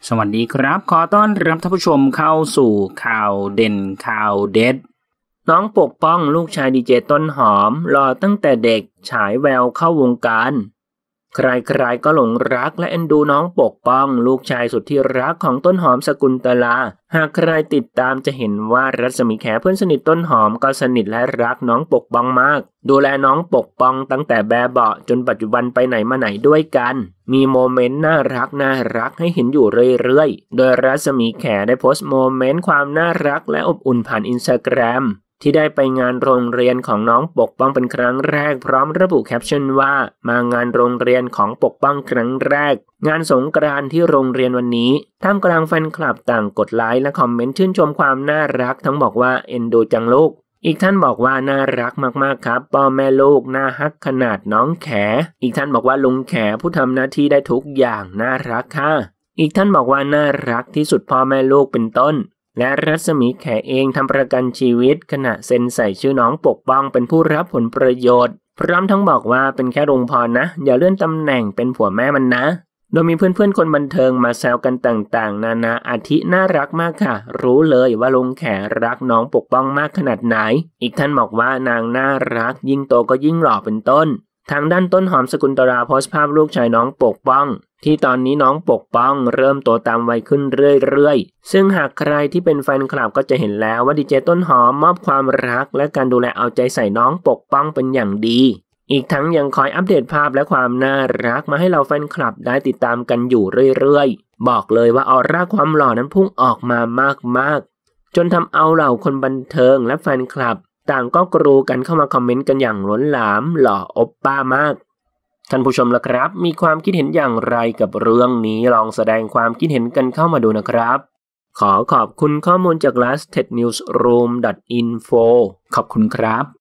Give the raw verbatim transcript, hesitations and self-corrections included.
สวัสดีครับขอต้อนรับท่านผู้ชมเข้าสู่ข่าวเด่นข่าวเด็ดน้องปกป้องลูกชายดีเจต้นหอมหล่อตั้งแต่เด็กฉายแววเข้าวงการใครๆก็หลงรักและเอ็นดูน้องปกป้องลูกชายสุดที่รักของต้นหอมสกุลตลาหากใครติดตามจะเห็นว่ารัศมีแขเพื่อนสนิทต้นหอมก็สนิทและรักน้องปกป้องมากดูแลน้องปกป้องตั้งแต่แบบเบาะจนปัจจุบันไปไหนมาไหนด้วยกันมีโมเมนต์น่ารักน่ารักให้เห็นอยู่เรื่อยๆโดยรัศมีแขได้โพสต์โมเมนต์ความน่ารักและอบอุ่นผ่านอินสตาแกรมที่ได้ไปงานโรงเรียนของน้องปกป้องเป็นครั้งแรกพร้อมระบุแคปชั่นว่ามางานโรงเรียนของปกป้องครั้งแรกงานสงกรานต์ที่โรงเรียนวันนี้ท่ามกลางแฟนคลับต่างกดไลค์และคอมเมนต์ชื่นชมความน่ารักทั้งบอกว่าเอ็นดูจังลูกอีกท่านบอกว่าน่ารักมากๆครับพ่อแม่ลูกน่าฮักขนาดน้องแขอีกท่านบอกว่าลุงแขผู้ทำหน้าที่ได้ทุกอย่างน่ารักค่ะอีกท่านบอกว่าน่ารักที่สุดพ่อแม่ลูกเป็นต้นและรัศมีแขเองทำประกันชีวิตขณะเซ็นใส่ชื่อน้องปกป้องเป็นผู้รับผลประโยชน์พร้อมทั้งบอกว่าเป็นแค่ลุงพรนะอย่าเลื่อนตำแหน่งเป็นผัวแม่มันนะโดยมีเพื่อนๆคนบันเทิงมาแซวกันต่างๆนานาอาทิน่ารักมากค่ะรู้เลยว่าลุงแขรักน้องปกป้องมากขนาดไหนอีกท่านบอกว่านางน่ารักยิ่งโตก็ยิ่งหล่อเป็นต้นทางด้านต้นหอมสกุลตราโพสต์ภาพลูกชายน้องปกป้องที่ตอนนี้น้องปกป้องเริ่มโตตามวัยขึ้นเรื่อยๆซึ่งหากใครที่เป็นแฟนคลับก็จะเห็นแล้วว่าดีเจต้นหอมมอบความรักและการดูแลเอาใจใส่น้องปกป้องเป็นอย่างดีอีกทั้งยังคอยอัปเดตภาพและความน่ารักมาให้เราแฟนคลับได้ติดตามกันอยู่เรื่อยๆบอกเลยว่าออร่าความหล่อนั้นพุ่งออกมามากๆจนทำเอาเหล่าคนบันเทิงและแฟนคลับต่างก็กรูกันเข้ามาคอมเมนต์กันอย่างล้นหลามหล่อโอปป้ามากท่านผู้ชมล่ะครับมีความคิดเห็นอย่างไรกับเรื่องนี้ลองแสดงความคิดเห็นกันเข้ามาดูนะครับขอขอบคุณข้อมูลจาก last tech news room dot info ขอบคุณครับ